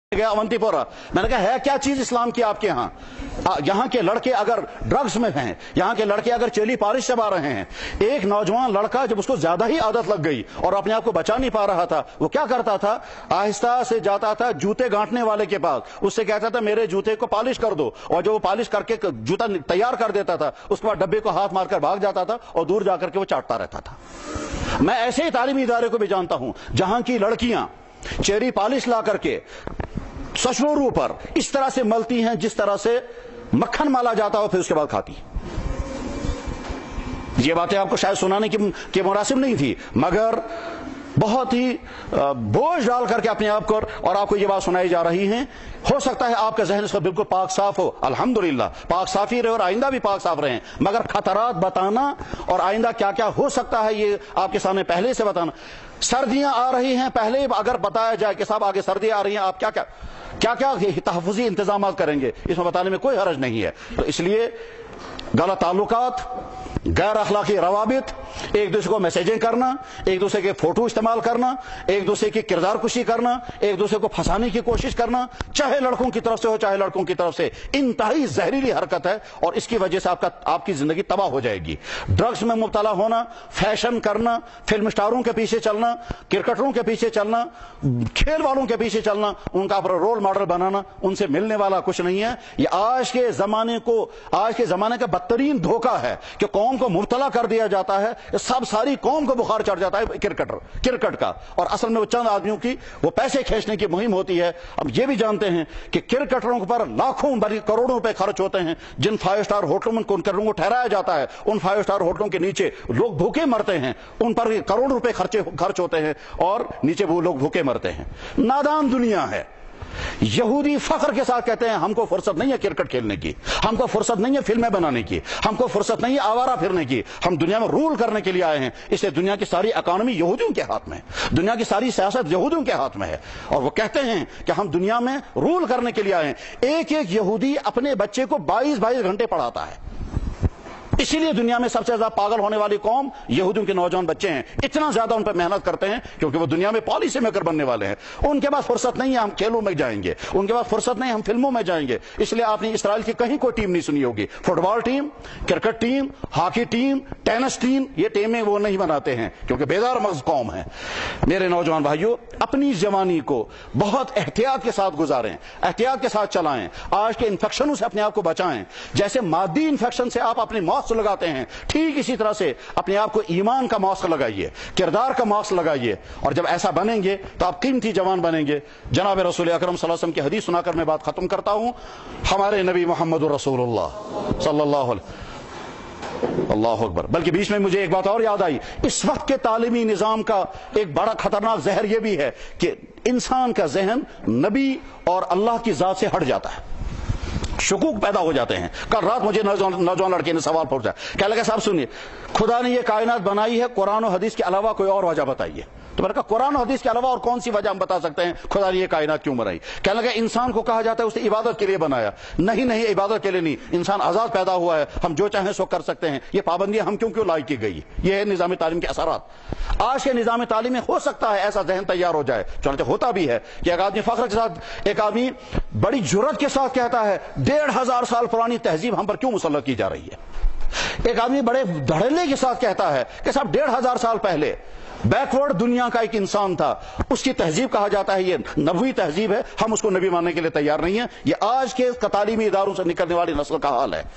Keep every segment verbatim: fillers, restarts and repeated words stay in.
गया अवंतीपोरा। मैंने कहा है क्या चीज इस्लाम की आपके यहाँ? यहाँ के लड़के अगर ड्रग्स में हैं, यहाँ के लड़के अगर चेली पालिश चबा रहे हैं, एक नौजवान लड़का जब उसको ज्यादा ही आदत लग गई और अपने आप को बचा नहीं पा रहा था, वो क्या करता था, आहिस्ता से जाता था जूते गांठने वाले के पास, उससे कहता था मेरे जूते को पालिश कर दो, और जो वो पालिश करके जूता तैयार कर देता था उसके बाद डब्बे को हाथ मारकर भाग जाता था और दूर जाकर के वो चाटता रहता था। मैं ऐसे ही तालीमी इदारे को भी जानता हूं जहां की लड़कियां चेरी पालिश ला करके सशोरों पर इस तरह से मलती हैं जिस तरह से मक्खन माला जाता हो, फिर उसके बाद खाती। ये बातें आपको शायद सुनाने की, की मुनासिब नहीं थी, मगर बहुत ही बोझ डाल करके अपने आप को और आपको ये बात सुनाई जा रही है। हो सकता है आपका जहन इसका बिल्कुल पाक साफ हो, अल्हम्दुलिल्लाह पाक साफी रहे और आइंदा भी पाक साफ रहे, मगर खतरात बताना और आइंदा क्या क्या हो सकता है ये आपके सामने पहले से बताना। सर्दियां आ रही हैं, पहले अगर बताया जाए कि साहब आगे सर्दियां आ रही हैं, आप क्या क्या क्या क्या तहफ़्फ़ुज़ी इंतजाम करेंगे, इसमें बताने में कोई हर्ज नहीं है। तो इसलिए गलत ताल्लुकात, गैर अखलाकी रवाबित, एक दूसरे को मैसेजें करना, एक दूसरे के फोटो इस्तेमाल करना, एक दूसरे की किरदार कुशी करना, एक दूसरे को फंसाने की कोशिश करना, चाहे लड़कों की तरफ से हो चाहे लड़कों की तरफ से, इंतहाई जहरीली हरकत है और इसकी वजह से आपका आपकी जिंदगी तबाह हो जाएगी। ड्रग्स में मुब्तला होना, फैशन करना, फिल्म स्टारों के पीछे चलना, क्रिकेटरों के पीछे चलना, खेल वालों के पीछे चलना, उनका अपना रोल मॉडल बनाना, उनसे मिलने वाला कुछ नहीं है। ये आज के जमाने को आज के जमाने का बदतरीन धोखा है कि कौम को मुब्तला कर दिया जाता है, सब सारी कौम को बुखार चढ़ जाता है क्रिकेटर क्रिकेट का, और असल में वो चंद आदमियों की वो पैसे खींचने की मुहिम होती है। अब ये भी जानते हैं कि क्रिकेटरों पर लाखों बल्कि करोड़ों रुपए खर्च होते हैं, जिन फाइव स्टार होटलों में क्रिकेटरों को ठहराया जाता है, उन फाइव स्टार होटलों के नीचे लोग भूखे मरते हैं, उन पर करोड़ रुपए खर्चे खर्च होते हैं और नीचे वो लोग भूखे मरते हैं। नादान दुनिया है। यहूदी फख्र के साथ कहते हैं हमको फुर्सत नहीं है क्रिकेट खेलने की, हमको फुर्सत नहीं है फिल्में बनाने की, हमको फुर्सत नहीं है आवारा फिरने की, हम दुनिया में रूल करने के लिए आए हैं। इसलिए दुनिया की सारी इकोनॉमी यहूदियों के हाथ में है, दुनिया की सारी सियासत यहूदियों के हाथ में है, और वो कहते हैं कि हम दुनिया में रूल करने के लिए आए हैं। एक एक यहूदी अपने बच्चे को बाईस बाईस घंटे पढ़ाता है, इसीलिए दुनिया में सबसे ज्यादा पागल होने वाली कौम यहूदियों के नौजवान बच्चे हैं। इतना ज्यादा उन पर मेहनत करते हैं क्योंकि वो दुनिया में पॉलिसी मेकर बनने वाले हैं। उनके पास फुर्सत नहीं है हम खेलों में जाएंगे, उनके पास फुर्सत नहीं हम फिल्मों में जाएंगे। इसलिए आपने इस्राइल की कहीं कोई टीम नहीं सुनी होगी, football team, cricket team, hockey team, tennis team, ये टीमें वो नहीं बनाते हैं क्योंकि बेदार मगज कौम है। मेरे नौजवान भाइयों, अपनी जवानी को बहुत एहतियात के साथ गुजारें, एहतियात के साथ चलाएं, आज के इन्फेक्शनों से अपने आप को बचाएं। जैसे मादी इन्फेक्शन से आप अपनी मौत लगाते हैं, ठीक इसी तरह से अपने आप को ईमान का मास्क लगाइए, किरदार का मास्क लगाइए, और जब ऐसा बनेंगे तो आप कीमती जवान बनेंगे। जनाब रसूल अकरम सल्लल्लाहु अलैहि वसल्लम की हदीस सुनाकर मैं बात खत्म करता हूं। हमारे नबी मोहम्मद रसूलुल्लाह सल्लल्लाहु अलैहि अल्लाह अकबर। बल्कि बीच में मुझे एक बात और याद आई, इस वक्त के तालीमी निजाम का एक बड़ा खतरनाक जहर यह भी है कि इंसान का जहन नबी और अल्लाह की जात से हट जाता है, शुकूक पैदा हो जाते हैं। कल रात मुझे नौजवान नौजवान लड़के ने सवाल पूछा, क्या लगा साहब सुनिए, खुदा ने ये कायनात बनाई है, कुरान और हदीस के अलावा कोई और वजह बताइए। तो मैंने कहा कुरान और हदीस के अलावा और कौन सी वजह हम बता सकते हैं खुदा ने ये कायनात क्यों बनाई? क्या लगा इंसान को कहा जाता है उसे इबादत के लिए बनाया? नहीं नहीं, इबादत के लिए नहीं, इंसान आजाद पैदा हुआ है, हम जो चाहें सो कर सकते हैं। ये पाबंदियां हम क्यों क्यों लाई की गई? ये है निजाम तालीम के असरात। आज के निजाम तालीम में हो सकता है ऐसा जहन तैयार हो जाए, चलते होता भी है कि एक आदमी फख्र के साथ, एक आदमी बड़ी जुर्रत के साथ कहता है डेढ़ हजार साल पुरानी तहजीब हम पर क्यों मुसल्लत की जा रही है। एक आदमी बड़े धड़ल्ले के साथ कहता है कि साहब डेढ़ हजार साल पहले बैकवर्ड दुनिया का एक इंसान था, उसकी तहजीब कहा जाता है ये नबवी तहजीब है, हम उसको नबी मानने के लिए तैयार नहीं है। ये आज के तालीमी इदारों से निकलने वाली नस्ल का हाल है।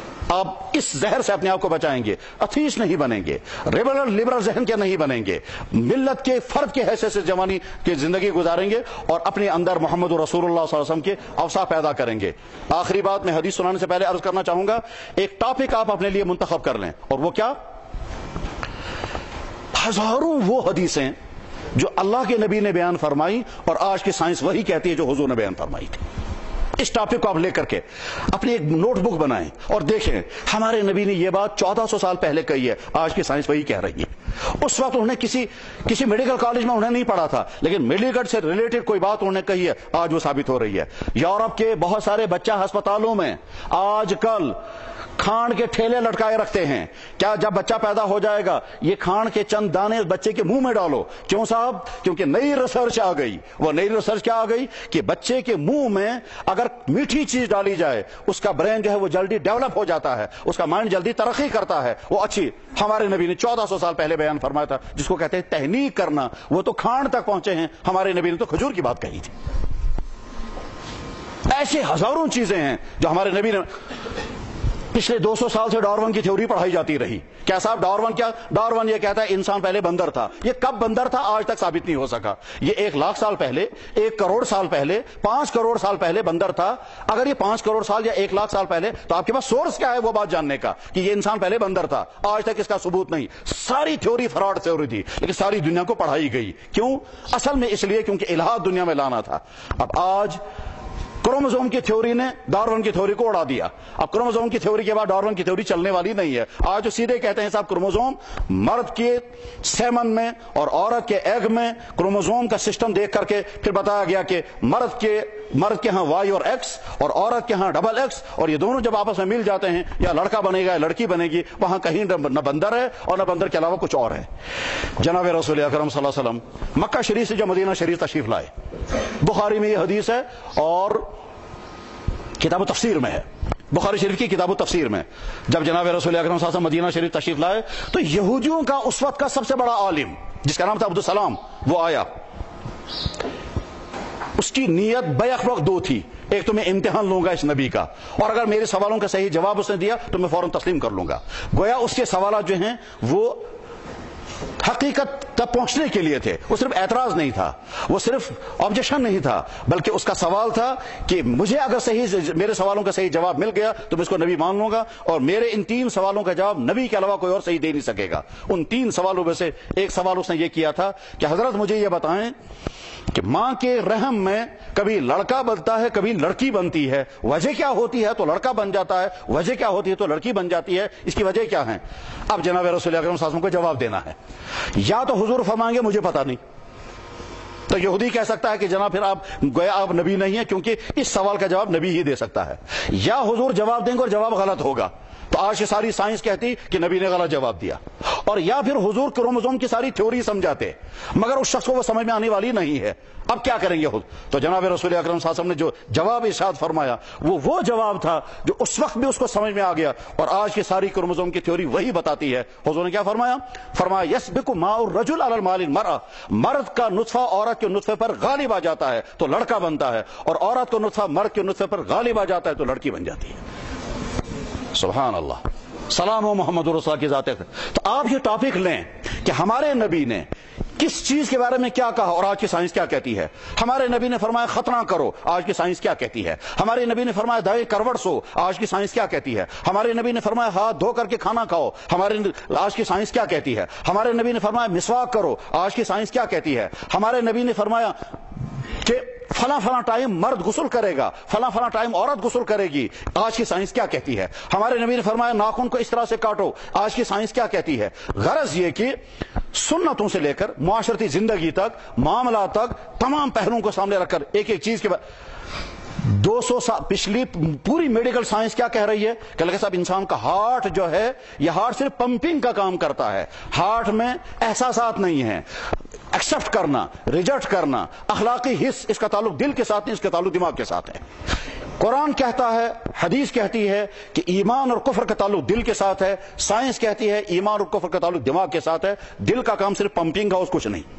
आप इस जहर से अपने आप को बचाएंगे, अथीस नहीं बनेंगे, लिबरल लिबरल जहन के नहीं बनेंगे, मिल्लत के फर्द के हैसियत से जवानी की जिंदगी गुजारेंगे और अपने अंदर मोहम्मद रसूलुल्लाह सल्लल्लाहु अलैहि वसल्लम के अवसा पैदा करेंगे। आखिरी बात मैं हदीस सुनाने से पहले अर्ज करना चाहूंगा, एक टॉपिक आप अपने लिए मुंतखब कर लें, और वो क्या, हजारों वो हदीसें जो अल्लाह के नबी ने बयान फरमाई और आज की साइंस वही कहती है जो हुजूर ने बयान फरमाई थी। इस टॉपिक को आप लेकर के अपनी एक नोटबुक बनाएं और देखें हमारे नबी ने यह बात चौदह सौ साल पहले कही है, आज की साइंस वही कह रही है। उस वक्त उन्होंने किसी किसी मेडिकल कॉलेज में उन्हें नहीं पढ़ा था, लेकिन मेडिकल से रिलेटेड कोई बात उन्होंने कही है, आज वो साबित हो रही है। यूरोप के बहुत सारे बच्चा अस्पतालों में आजकल کھان کے ٹھیلے لٹکائے رکھتے ہیں. کیا جب بچہ پیدا ہو جائے گا یہ کھان کے چند دانے اس بچے کے منہ میں ڈالو؟ کیوں صاحب؟ کیونکہ نئی ریسرچ آ گئی. وہ نئی ریسرچ کیا آ گئی کہ بچے کے منہ میں اگر میٹھی چیز ڈالی جائے اس کا برین جو ہے وہ جلدی ڈیولپ ہو جاتا ہے, اس کا مائنڈ جلدی ترقی کرتا ہے. وہ اچھی ہمارے نبی نے چودہ سو سال پہلے بیان فرمایا تھا جس کو کہتے ہیں تحنیک کرنا. وہ تو کھان تک پہنچے ہیں, ہمارے نبی نے تو کھجور کی بات کہی تھی. ایسے ہزاروں چیزیں ہیں جو ہمارے نبی نے. پچھلے دو سو سال سے ڈارون کی تھیوری پڑھائی جاتی رہی. کیا صاحب ڈارون کیا؟ ڈارون یہ کہتا ہے انسان پہلے بندر تھا. یہ کب بندر تھا آج تک ثابت نہیں ہو سکا. یہ ایک لاکھ سال پہلے, ایک کروڑ سال پہلے, پانچ کروڑ سال پہلے بندر تھا. اگر یہ پانچ کروڑ سال یا ایک لاکھ سال پہلے, تو آپ کے پاس سورس کیا ہے وہ بات جاننے کا کہ یہ انسان پہلے بندر تھا؟ آج تک اس کا ثبوت نہیں. ساری تھیوری فراڈ تھیوری تھی لیکن ساری دنیا کو پڑھائی گئی. کیوں؟ اصل میں اس لیے کیونکہ الہاد دنیا میں لانا تھا. اب آج کروموزوم کی تھیوری نے ڈارون کی تھیوری کو اڑا دیا. اب کروموزوم کی تھیوری کے بعد ڈارون کی تھیوری چلنے والی نہیں ہے. آج جو سیدھے کہتے ہیں صاحب کروموزوم مرد کے سیمن میں اور عورت کے ایگ میں کروموزوم کا سسٹم دیکھ کر کے پھر بتایا گیا کہ مرد کے مرد کے ہاں وائی اور ایکس اور عورت کے ہاں ڈبل ایکس, اور یہ دونوں جب آپس میں مل جاتے ہیں یا لڑکا بنے گا یا لڑکی بنے گی, وہاں کہیں نہ بندر ہے اور نہ بندر کے علاوہ کچھ اور ہے. جناب رسول اکرم صلی اللہ علیہ وسلم مکہ شریف سے جو مدینہ شریف تشریف لائے, بخاری میں یہ حدیث ہے اور کتاب و تفسیر میں ہے. بخاری شریف کی کتاب و تفسیر میں جب جناب رسول اکرم صلی اللہ علیہ وسلم مدینہ شریف تشریف لائے تو یہودیوں کا اس وقت کا سب سے بڑا عالم جس کا نام تھا عبدالسلام وہ آیا. اس کی نیت بیک وقت دو تھی. ایک تو میں امتحان لوں گا اس نبی کا, اور اگر میرے سوالوں کا صحیح جواب اس نے دیا تو میں فوراً تسلیم کر لوں گا. گویا اس کے سوالات جو ہیں وہ حقیقت تک پہنچنے کے لیے تھے. وہ صرف اعتراض نہیں تھا, وہ صرف آبجیکشن نہیں تھا, بلکہ اس کا سوال تھا کہ مجھے اگر صحیح میرے سوالوں کا صحیح جواب مل گیا تو میں اس کو نبی مان لوں گا, اور میرے ان تین سوالوں کا جواب نبی کے علاوہ کوئی اور صحیح دے نہیں سکے گا. ان تین سوالوں میں سے ایک سوال اس نے یہ کیا تھا کہ حضرت مجھے یہ بتائیں کہ ماں کے رحم میں کبھی لڑکا بنتا ہے کبھی لڑکی بنتی ہے, وجہ کیا ہوتی ہے؟ تو لڑکا بن جاتا ہے. وجہ کیا ہوتی ہے؟ تو لڑکی بن جاتی ہے. اس کی وجہ کیا ہے؟ اب جناب رسول اکرم صلی اللہ علیہ وسلم کو جواب دینا ہے. یا تو حضور فرمائیں گے مجھے پتا نہیں, تو یہودی کہہ سکتا ہے کہ جناب پھر آپ گویا آپ نبی نہیں ہیں کیونکہ اس سوال کا جواب نبی ہی دے سکتا ہے. یا حضور جواب دیں گے اور جواب غلط ہوگا, تو آج کی ساری سائنس کہتی کہ نبی نے غلط جواب دیا. اور یا پھر حضور کروموزوم کی ساری تھیوری سمجھاتے مگر اس شخص کو وہ سمجھ میں آنے والی نہیں ہے. اب کیا کریں گے خود؟ تو جناب رسول اکرم صلی اللہ علیہ وسلم نے جو جواب ارشاد فرمایا وہ وہ جواب تھا جو اس وقت بھی اس کو سمجھ میں آ گیا, اور آج کی ساری کروموزوم کی تھیوری وہی بتاتی ہے. حضور نے کیا فرمایا؟ فرمایا یسبق ماء الرجل علی الماء المرأة, مرد کا نطفہ عورت کے نطفے پر غالب آ جاتا ہے تو لڑکا بنتا ہے, اور عورت کا نطفہ مرد کے نطفے پر غالب آ جاتا ہے تو لڑکی بن جاتی ہے. سبحان اللہ, سلام و محمد رسول کی ذات. تو آپ یہ ٹاپک لیں کہ ہمارے نبی نے کس چیز کے بارے میں کیا کہا اور آج کی سائنس کیا کہتی ہے. ہمارے نبی نے فرمایا ختنہ کرو, آج کی سائنس کیا کہتی ہے. ہمارے نبی نے فرمایا دائیں کروٹ سو, آج کی سائنس کیا کہتی ہے. ہمارے نبی نے فرمایا ہاتھ دھو کر کے کھانا کھاؤ, ہمارے آج کی سائنس کیا کہتی ہے. ہمارے نبی نے فرمایا مسواک کرو, آج کی سائنس کیا کہتی ہے. ہمارے نبی نے فرمایا کہ فلاں فلاں ٹائم مرد غسل کرے گا, فلاں فلاں ٹائم عورت غسل کرے گی, آج کی سائنس کیا کہتی ہے. ہمارے نبی نے فرمایا ناخن کو اس طرح سے کاٹو, آج کی سائنس کیا کہتی ہے. غرض یہ کہ سنتوں سے لے کر معاشرتی زندگی تک, معاملات تک, تمام پہلوؤں کو سامنے رکھ کر ایک ایک چیز کے بعد دو سو سال پچھلی پوری میڈیکل سائنس کیا کہہ رہی ہے کہ لگے صاحب انسان کا ہارٹ جو ہے یہ ہارٹ صرف پمپنگ کا کام کرتا ہے, ہارٹ میں احساسات نہیں ہیں. ایکسپٹ کرنا, ریجیکٹ کرنا, اخلاقی حص اس کا تعلق دل کے ساتھ نہیں, اس کا تعلق دماغ کے ساتھ ہے. قرآن کہتا ہے, حدیث کہتی ہے کہ ایمان اور کفر کا تعلق دل کے ساتھ ہے. سائنس کہتی ہے ایمان اور کفر کا تعلق دماغ کے ساتھ ہے. دل کا کام صرف پمپنگ کا, اس کچھ نہیں.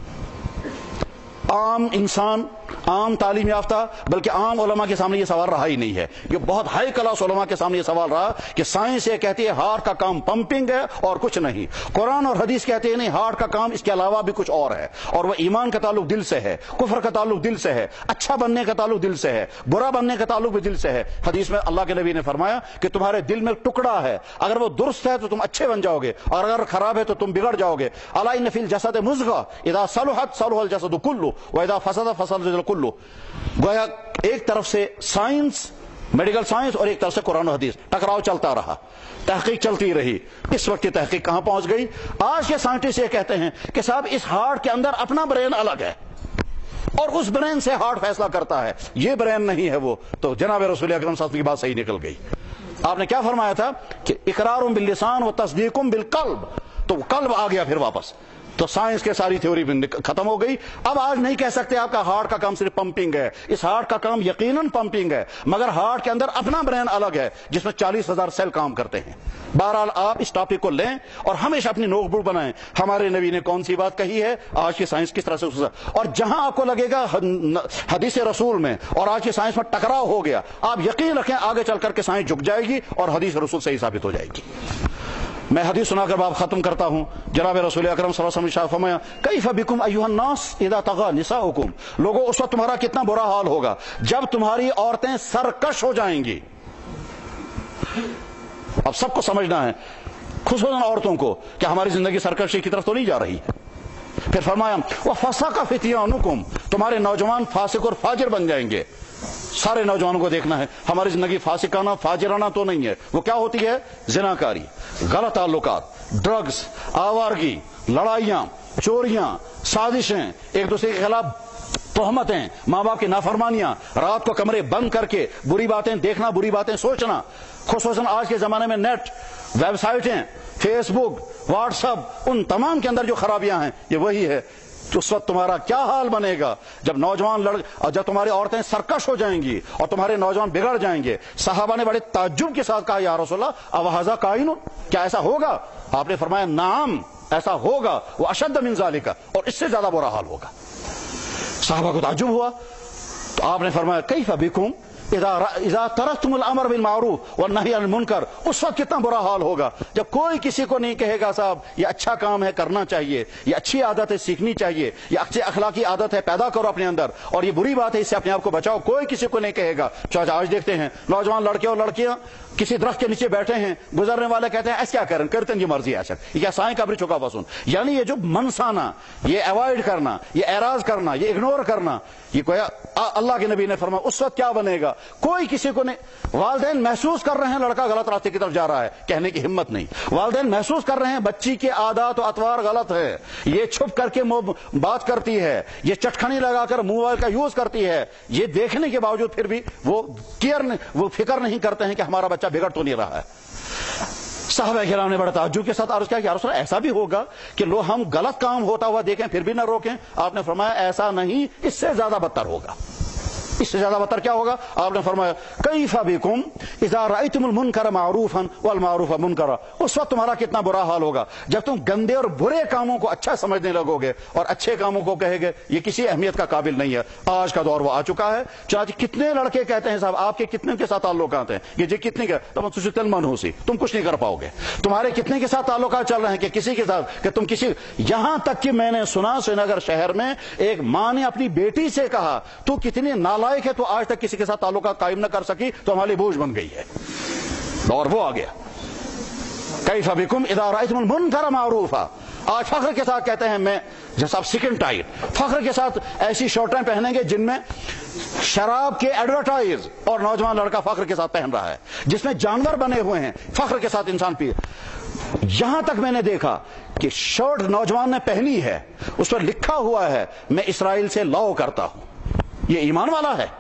عام انسان, عام تعلیم یافتہ, بلکہ عام علماء کے سامنے یہ سوال رہا ہی نہیں ہے. یہ بہت ہائی کلاس علماء کے سامنے یہ سوال رہا کہ سائنس یہ کہتی ہے ہارٹ کا کام پمپنگ ہے اور کچھ نہیں. قرآن اور حدیث کہتے ہیں نہیں, ہارٹ کا کام اس کے علاوہ بھی کچھ اور ہے, اور وہ ایمان کا تعلق دل سے ہے, کفر کا تعلق دل سے ہے, اچھا بننے کا تعلق دل سے ہے, برا بننے کا تعلق بھی دل سے ہے. حدیث میں اللہ کے نبی نے فرمایا کہ تمہارے دل میں ٹکڑا ہے, اگر وہ درست ہے تو تم اچھے بن جاؤ گے, اور اگر خراب ہے تو تم بگڑ جاؤ گے. الا ان فی الجسد مضغہ اذا صلحت صلح الجسد کلہ واذا فسد فسد الجسد کلہ. گویا ایک طرف سے سائنس, میڈیکل سائنس, اور ایک طرف سے قرآن و حدیث, ٹکراؤ چلتا رہا, تحقیق چلتی رہی. اس وقت کی تحقیق کہاں پہنچ گئی؟ آج کے سائنٹسٹ یہ کہتے ہیں کہ صاحب اس ہارٹ کے اندر اپنا برین الگ ہے اور اس برین سے ہارٹ فیصلہ کرتا ہے, یہ برین نہیں ہے وہ. تو جناب رسول اکرم صلی اللہ علیہ وسلم کی بات صحیح نکل گئی. آپ نے کیا فرمایا تھا کہ اقرار باللسان و تصدیق بالقلب، تو قلب آ گیا پھر واپس، تو سائنس کے ساری تھیوری ختم ہو گئی۔ اب آج نہیں کہہ سکتے آپ کا ہارٹ کا کام صرف پمپنگ ہے، اس ہارٹ کا کام یقیناً پمپنگ ہے، مگر ہارٹ کے اندر اپنا برین الگ ہے جس میں چالیس ہزار سیل کام کرتے ہیں۔ بہرحال آپ اس ٹاپک کو لیں اور ہمیشہ اپنی نوٹ بک بنائیں، ہمارے نبی نے کون سی بات کہی ہے، آج کی سائنس کس طرح سے، اور جہاں آپ کو لگے گا حدیث رسول میں اور آج کی سائنس میں ٹکراؤ ہو گیا، آپ یقین رکھیں آگے چل کر کے سائنس جھک جائے گی اور حدیث رسول صحیح ثابت ہو جائے گی۔ میں حدیث سنا کر باب ختم کرتا ہوں۔ جناب رسول اکرم صلی اللہ علیہ وسلم نے فرمایا کیف بکم ایھا الناس اذا طغى نساؤکم، لوگوں اس وقت تمہارا کتنا برا حال ہوگا جب تمہاری عورتیں سرکش ہو جائیں گی۔ اب سب کو سمجھنا ہے، خصوصاً عورتوں کو، کہ ہماری زندگی سرکشی کی طرف تو نہیں جا رہی ہے۔ پھر فرمایا وفسق فتیانکم، تمہارے نوجوان فاسق اور فاجر بن جائیں گے۔ سارے نوجوانوں کو دیکھنا ہے ہماری زندگی فاسقانہ فاجرانہ تو نہیں ہے، وہ کیا ہوتی ہے، زناکاری، غلط تعلقات، ڈرگز، آوارگی، لڑائیاں، چوریاں، سازشیں، ایک دوسرے کے خلاف تہمتیں، ماں باپ کی نافرمانیاں، رات کو کمرے بند کر کے بری باتیں دیکھنا، بری باتیں سوچنا، خصوصاً آج کے زمانے میں نیٹ، ویب سائٹیں، فیس بک، واٹس ایپ، ان تمام کے اندر جو خرابیاں ہیں یہ وہی ہے۔ تو اس وقت تمہارا کیا حال بنے گا جب نوجوان لڑ اور جب تمہاری عورتیں سرکش ہو جائیں گی اور تمہارے نوجوان بگڑ جائیں گے۔ صحابہ نے بڑے تعجب کے ساتھ کہا یا رسول اللہ اوہذا کائن، کیا ایسا ہوگا؟ آپ نے فرمایا نعم، ایسا ہوگا، وہ اشد من ذالک، اور اس سے زیادہ برا حال ہوگا۔ صحابہ کو تعجب ہوا تو آپ نے فرمایا کیف بکم اذا ترکتم الامر بالمعروف والنہی عن المنکر، اس وقت کتنا برا حال ہوگا جب کوئی کسی کو نہیں کہے گا صاحب یہ اچھا کام ہے کرنا چاہیے، یہ اچھی عادت ہے سیکھنی چاہیے، یہ اچھی اخلاقی عادت ہے پیدا کرو اپنے اندر، اور یہ بری بات ہے اس سے اپنے آپ کو بچاؤ، کوئی کسی کو نہیں کہے گا۔ چاچا آج دیکھتے ہیں نوجوان لڑکے اور لڑکیاں کسی درخت کے نیچے بیٹھے ہیں، گزرنے والے کہتے ہیں ایسا کیا کریں، کرتے ہیں یہ مرضی ہے، یہ کیا سائیں قبر چکا بسن، یعنی یہ جو منسانا، یہ اوائڈ کرنا، یہ اعراض کرنا، یہ اگنور کرنا، یہ کوئی اللہ کے نبی نے فرمایا اس وقت کیا بنے گا، کوئی کسی کو نہیں۔ والدین محسوس کر رہے ہیں لڑکا غلط راستے کی طرف جا رہا ہے، کہنے کی ہمت نہیں۔ والدین محسوس کر رہے ہیں بچی کے عادات و اطوار غلط ہے، یہ چھپ کر کے بات کرتی ہے، یہ چٹکھنی لگا کر موبائل کا یوز کرتی ہے، یہ دیکھنے کے باوجود پھر بھی وہ کیئر وہ فکر نہیں کرتے ہیں کہ ہمارا بچہ بگڑ تو نہیں رہا ہے۔ صحابہ کرام نے بڑے تعجب کے ساتھ عرض کیا کہ یا رسول اللہ ایسا بھی ہوگا کہ لو ہم غلط کام ہوتا ہوا دیکھیں پھر بھی نہ روکیں؟ آپ نے فرمایا ایسا نہیں، اس سے زیادہ بدتر ہوگا۔ اس سے زیادہ بدتر کیا ہوگا؟ آپ نے فرمایا کیف بکم اذا رأیتم المنکر معروفا والمعروف منکرا، اس وقت تمہارا کتنا برا حال ہوگا جب تم گندے اور برے کاموں کو اچھا سمجھنے لگو گے اور اچھے کاموں کو کہے گے یہ کسی اہمیت کا قابل نہیں ہے۔ آج کا دور وہ آ چکا ہے۔ چاچی کتنے لڑکے کہتے ہیں صاحب آپ کے کتنے کے ساتھ تعلقات ہیں، یہ جی کتنے کے، تم تل منحوسی، تم کچھ نہیں کر پاؤ گے، تمہارے کتنے کے ساتھ تعلقات چل رہے ہیں کہ کسی کے ساتھ کہ تم کسی، یہاں تک کہ میں نے سنا سری نگر شہر میں ایک ماں نے اپنی بیٹی سے کہا تو کتنی نالائق ہے تو آج تک کسی کے ساتھ تعلقات قائم نہ کر سکی تو ہماری بوجھ بن گئی ہے، اور وہ آ گیا۔ کیف بکم اذا رأیتم المنکر معروفا، آج فخر کے ساتھ کہتے ہیں میں جیسا آپ سکن ٹائٹ، فخر کے ساتھ ایسی شرٹیں پہنیں گے جن میں شراب کے ایڈورٹائز، اور نوجوان لڑکا فخر کے ساتھ پہن رہا ہے جس میں جانور بنے ہوئے ہیں، فخر کے ساتھ انسان پی۔ یہاں تک میں نے دیکھا کہ شرٹ نوجوان نے پہنی ہے اس پر لکھا ہوا ہے میں اسرائیل سے لاؤ کرتا ہوں، یہ ایمان والا ہے؟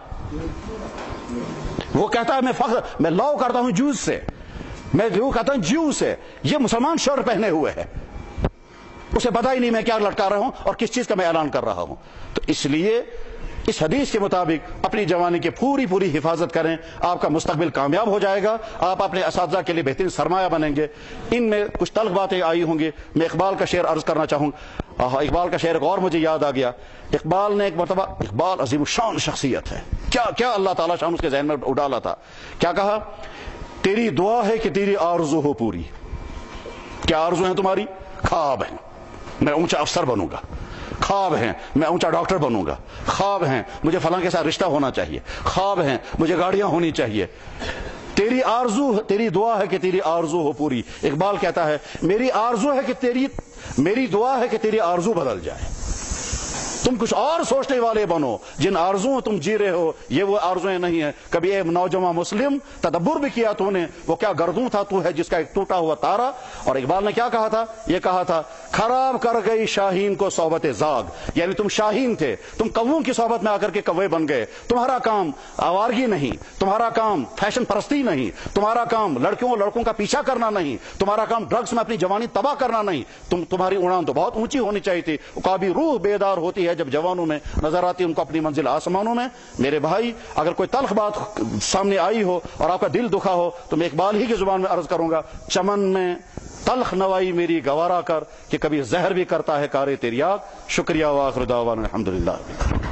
وہ کہتا ہے میں فخر میں لاؤ کرتا ہوں جوز سے، میں جو کہتا ہوں جیو سے، یہ مسلمان شرٹ پہنے ہوئے ہے، اسے پتا ہی نہیں میں کیا لٹکا رہا ہوں اور کس چیز کا میں اعلان کر رہا ہوں۔ تو اس لیے اس حدیث کے مطابق اپنی جوانی کی پوری پوری حفاظت کریں، آپ کا مستقبل کامیاب ہو جائے گا، آپ اپنے اساتذہ کے لیے بہترین سرمایہ بنیں گے۔ ان میں کچھ تلخ باتیں آئی ہوں گی، میں اقبال کا شعر عرض کرنا چاہوں گا۔ اقبال کا شعر ایک اور مجھے یاد آ گیا، اقبال نے ایک مرتبہ، اقبال عظیم الشان شخصیت ہے، کیا کیا اللہ تعالیٰ شان اس کے ذہن میں اڈالا تھا، کیا کہا؟ تیری دعا ہے کہ تیری آرزو ہو پوری، کیا آرزو ہیں تمہاری؟ خواب ہیں میں اونچا افسر بنوں گا، خواب ہیں میں اونچا ڈاکٹر بنوں گا، خواب ہیں مجھے فلاں کے ساتھ رشتہ ہونا چاہیے، خواب ہیں مجھے گاڑیاں ہونی چاہیے، تیری آرزو، تیری دعا ہے کہ تیری آرزو ہو پوری۔ اقبال کہتا ہے میری آرزو ہے کہ تیری، میری دعا ہے کہ تیری آرزو بدل جائے، تم کچھ اور سوچنے والے بنو. جن آرزوؤں تم جی رہے ہو یہ وہ آرزویں نہیں ہیں. کبھی اے نوجوان مسلم تدبر بھی کیا تو نے, وہ کیا گردوں تھا تو ہے جس کا ایک ٹوٹا ہوا تارا. اور اقبال نے کیا کہا تھا, یہ کہا تھا خراب کر گئی شاہین کو صحبت زاگ, یعنی تم شاہین تھے, تم کووں کی صحبت میں آ کر کے کوے بن گئے. تمہارا کام آوارگی نہیں, تمہارا کام فیشن پرستی نہیں, تمہارا کام لڑکیوں لڑکوں کا پیچھا کرنا نہیں, تمہارا کام ڈرگس میں اپنی جوانی تباہ کرنا نہیں. تم تمہاری اڑان تو بہت اونچی ہونی چاہیے تھی. کبھی روح بیدار ہوتی ہے جب جوانوں میں نظر آتی ان کو اپنی منزل آسمانوں میں. میرے بھائی اگر کوئی تلخ بات سامنے آئی ہو اور آپ کا دل دکھا ہو تو میں اقبال ہی کی زبان میں عرض کروں گا, چمن میں تلخ نوائی میری گوارا کر کہ کبھی زہر بھی کرتا ہے کارے تریاق. شکریہ. وآخر دعوانا الحمدللہ.